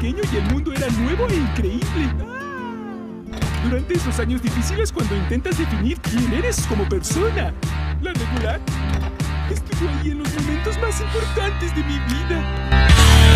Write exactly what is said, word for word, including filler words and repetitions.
pequeño y el mundo era nuevo e increíble. Durante esos años difíciles, cuando intentas definir quién eres como persona, la regular estuvo ahí en los momentos más importantes de mi vida.